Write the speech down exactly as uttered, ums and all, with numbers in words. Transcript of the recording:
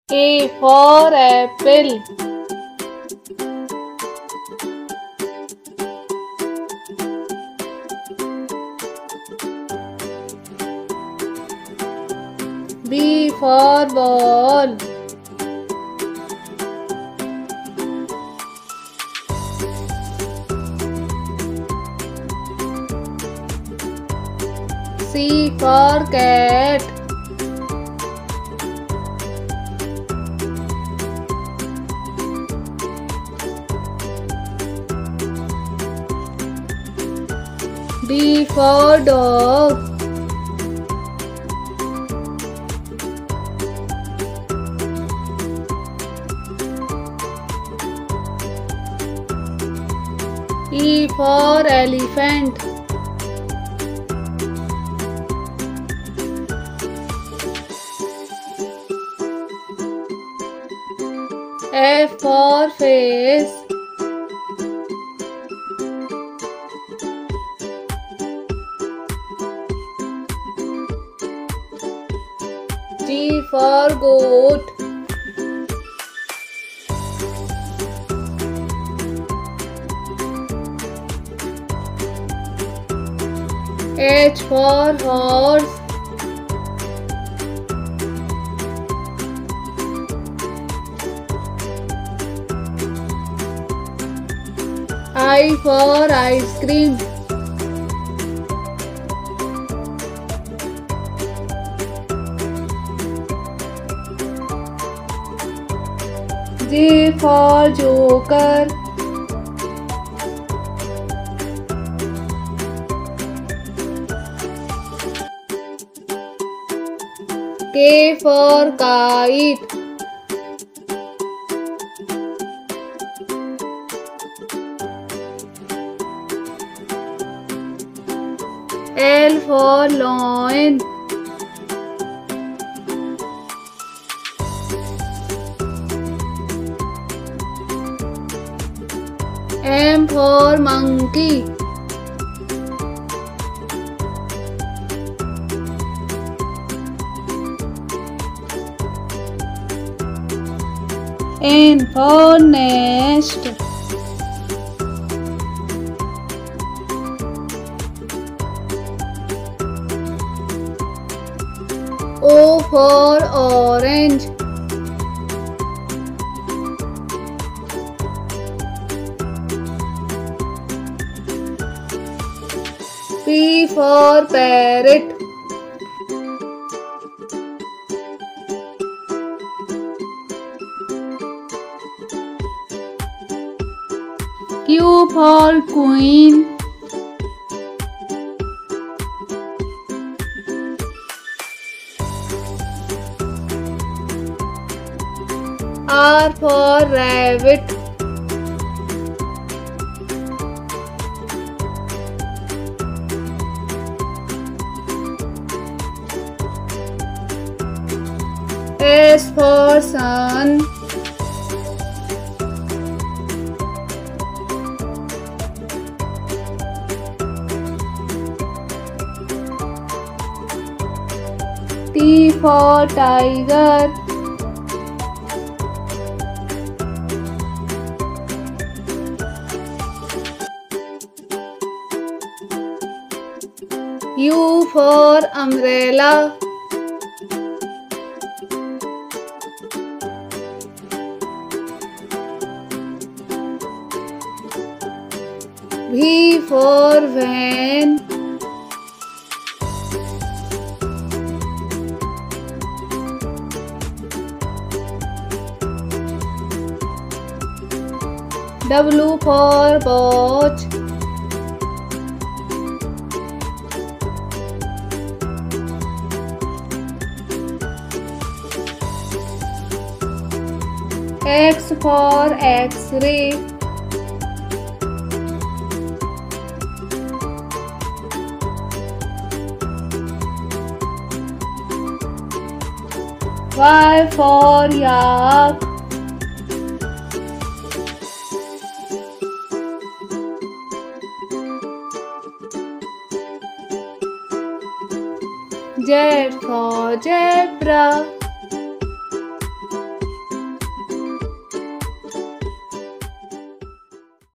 A for apple. B for ball. C for cat. D for dog. E for elephant. F for face. G for goat. H for horse. I for ice cream. J for joker. K for kite. L for lion. M for monkey. N for nest. O for orange. P for parrot. Q for queen. R for rabbit. S for sun. T for tiger. U for umbrella. V for van. W for watch. X for X-ray. Y for yak. Z for zebra.